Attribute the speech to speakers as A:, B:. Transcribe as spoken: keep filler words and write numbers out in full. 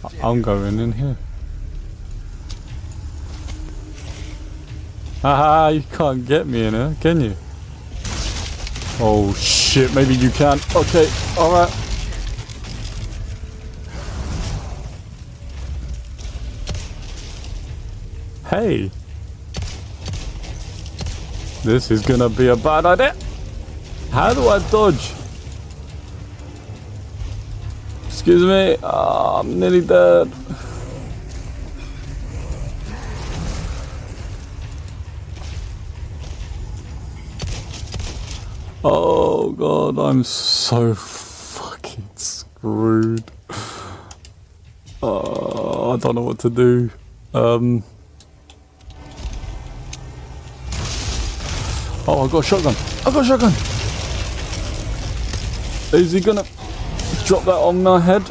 A: I'm going in here. Haha, you can't get me in here, can you? Oh shit, maybe you can. Okay, alright. Hey. This is gonna be a bad idea. How do I dodge? Excuse me. Oh, I'm nearly dead. Oh god, I'm so fucking screwed. Oh, I don't know what to do. Um. Oh, I got a shotgun. I got a shotgun. Is he gonna drop that on my head?